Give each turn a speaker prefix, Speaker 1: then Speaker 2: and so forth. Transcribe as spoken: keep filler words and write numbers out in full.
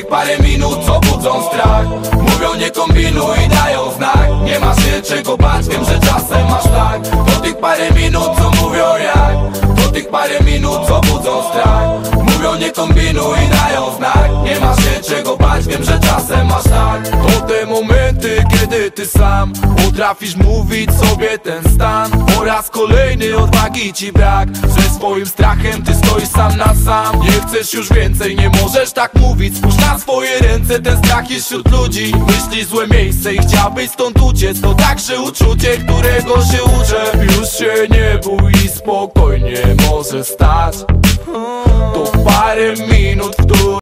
Speaker 1: parę minut, co budzą strach. Mówią nie kombinuj i dają znak. Nie ma się czego bać, wiem, że czasem masz tak. Po tych parę minut, co mówią jak. Po tych parę minut, co budzą strach. Mówią nie kombinuj i dają znak. Nie ma się czego bać, wiem, że czasem masz tak. To te momenty, kiedy ty sam potrafisz mówić sobie ten stan. Po raz kolejny odwagi ci brak. Ze swoim strachem ty stoisz sam na sam. Nie chcesz już więcej, nie możesz tak mówić. Spójrz na swoje ręce, ten strach jest wśród ludzi. Myślisz złe miejsce i chciałbyś stąd uciec. To także uczucie, którego się uczę. Już się nie bój i spokojnie może stać. To parę minut, w których